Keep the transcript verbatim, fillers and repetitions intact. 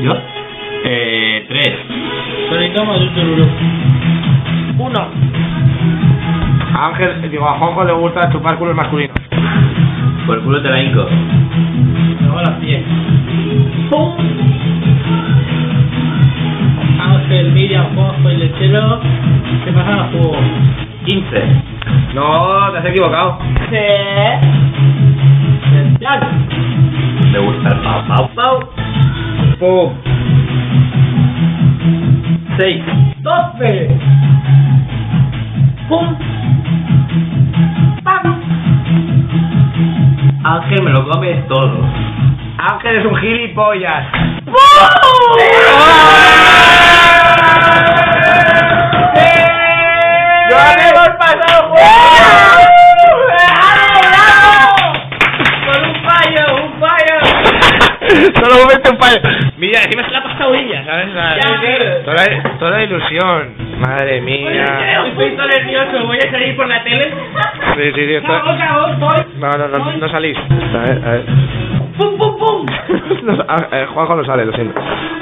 ¿Yo? Eh, tres. Sonicama de un tururú. Uno. A Ángel, digo, a Juanjo le gusta chupar culos masculinos. Por el culo te la hinco. Me va a las diez. ¡Pum! Ángel, Miriam, Juanjo y Lechero se pasan al juego. quince. No, te has equivocado. Sí. Ya. Me gusta el pau pau pau. Pum. seis. doce. ¡Pum! ¡Pam! Ángel me lo come todo. Ángel es un gilipollas. ¡No hemos pasado juego! ¡Con un fallo! ¡Un fallo! Solo momento un fallo. Mira, encima se la ha pasado ella, ¿sabes? La- Ya. Toda, toda ilusión. Madre mía. Estoy todo nervioso. ¿Voy a salir por la tele? Sí, sí, sí. Está... ¡Cago, cago! ¡Voy! No, no, no, no salís. A ver, a ver. ¡Pum, pum, pum! No, a- eh, Juanjo no sale, lo siento.